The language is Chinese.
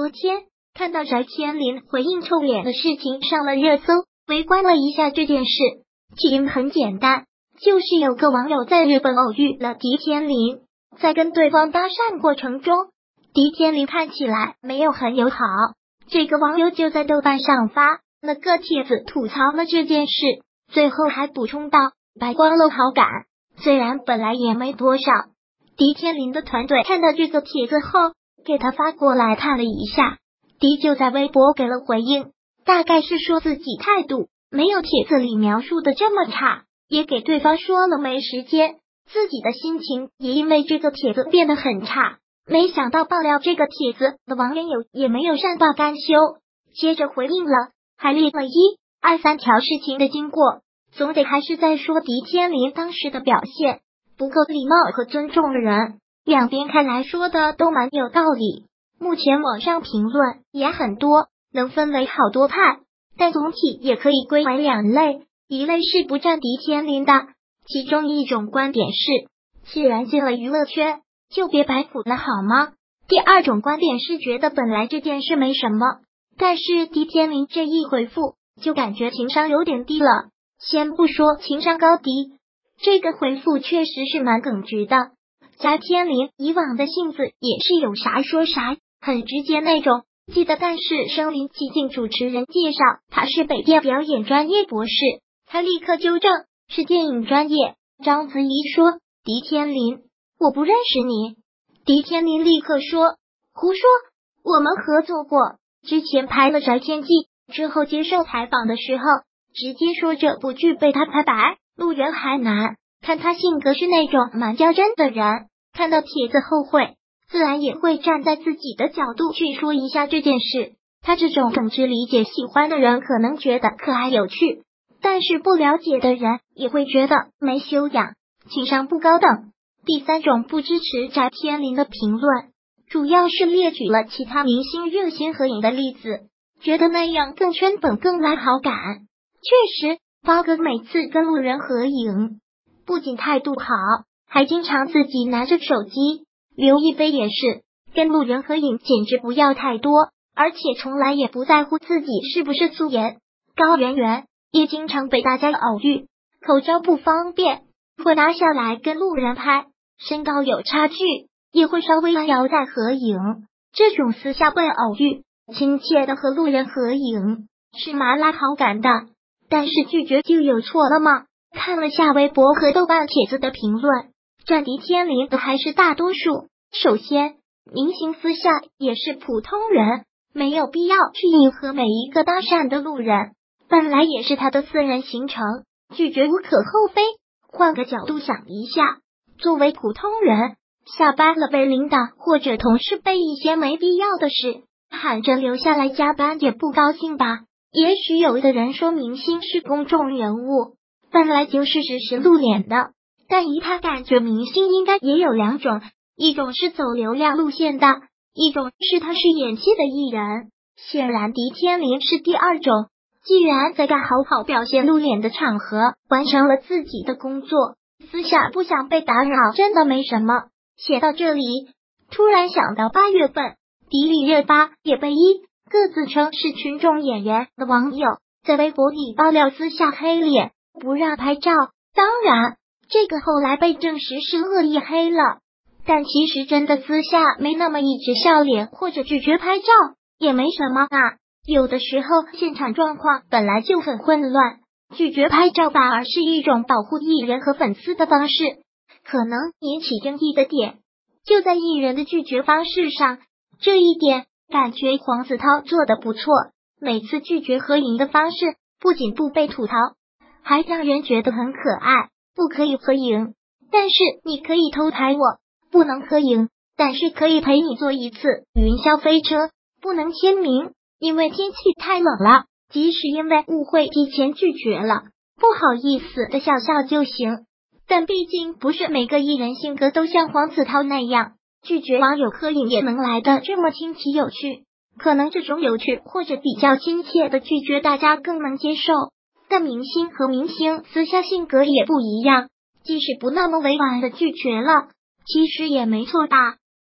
昨天看到翟天临回应臭脸的事情上了热搜，围观了一下这件事。起因很简单，就是有个网友在日本偶遇了狄天临，在跟对方搭讪过程中，狄天临看起来没有很友好，这个网友就在豆瓣上发了个帖子吐槽了这件事，最后还补充道白光了好感，虽然本来也没多少。狄天临的团队看到这个帖子后，给他发过来看了一下，狄就在微博给了回应，大概是说自己态度没有帖子里描述的这么差，也给对方说了没时间，自己的心情也因为这个帖子变得很差。没想到爆料这个帖子的网友也没有善罢甘休，接着回应了，还列了1、2、3条事情的经过，总得还是在说狄天临当时的表现不够礼貌和尊重人，两边看来说的都蛮有道理。目前网上评论也很多，能分为好多派，但总体也可以归为2类，一类是不站狄天临的，其中一种观点是，既然进了娱乐圈，就别白虎了好吗？第二种观点是觉得本来这件事没什么，但是狄天临这一回复，就感觉情商有点低了。先不说情商高低，这个回复确实是蛮耿直的。翟天临以往的性子也是有啥说啥，很直接那种。记得但是身临其境主持人介绍他是北电表演专业博士，他立刻纠正是电影专业。章子怡说狄天临，我不认识你。狄天临立刻说胡说，我们合作过，之前拍了《翟天记》，之后接受采访的时候直接说这不具备他拍白，路人还难。看他性格是那种蛮较真的人，看到帖子后悔，自然也会站在自己的角度去说一下这件事。他这种耿直理解喜欢的人可能觉得可爱有趣，但是不了解的人也会觉得没修养，情商不高等。第三种不支持翟天临的评论，主要是列举了其他明星热心合影的例子，觉得那样更圈粉更来好感。确实，包哥每次跟路人合影，不仅态度好，还经常自己拿着手机。刘亦菲也是，跟路人合影简直不要太多，而且从来也不在乎自己是不是素颜。高圆圆也经常被大家偶遇，口罩不方便会拿下来跟路人拍，身高有差距也会稍微弯腰再合影。这种私下被偶遇，亲切的和路人合影是蛮拉好感的，但是拒绝就有错了吗？看了下微博和豆瓣帖子的评论，站狄天临的还是大多数。首先，明星私下也是普通人，没有必要去迎合每一个搭讪的路人，本来也是他的私人行程，拒绝无可厚非。换个角度想一下，作为普通人，下班了被领导或者同事被一些没必要的事喊着留下来加班也不高兴吧？也许有的人说明星是公众人物，本来就是时时露脸的，但依他感觉明星应该也有2种，一种是走流量路线的，一种是他是演技的艺人。显然狄天临是第二种，既然在该好好表现露脸的场合完成了自己的工作，私下不想被打扰真的没什么。写到这里，突然想到8月份迪丽热巴也被个自称是群众演员的网友在微博里爆料私下黑脸，不让拍照。当然，这个后来被证实是恶意黑了，但其实真的私下没那么一直笑脸或者拒绝拍照也没什么啊。有的时候现场状况本来就很混乱，拒绝拍照反而是一种保护艺人和粉丝的方式。可能引起争议的点就在艺人的拒绝方式上，这一点感觉黄子韬做得不错，每次拒绝合影的方式不仅不被吐槽，还让人觉得很可爱。不可以合影，但是你可以偷拍我；不能合影，但是可以陪你坐一次云霄飞车；不能签名，因为天气太冷了，即使因为误会提前拒绝了，不好意思的笑笑就行。但毕竟不是每个艺人性格都像黄子韬那样，拒绝网友合影也能来的这么新奇有趣。可能这种有趣或者比较亲切的拒绝大家更能接受，但明星和明星私下性格也不一样，即使不那么委婉的拒绝了，其实也没错吧。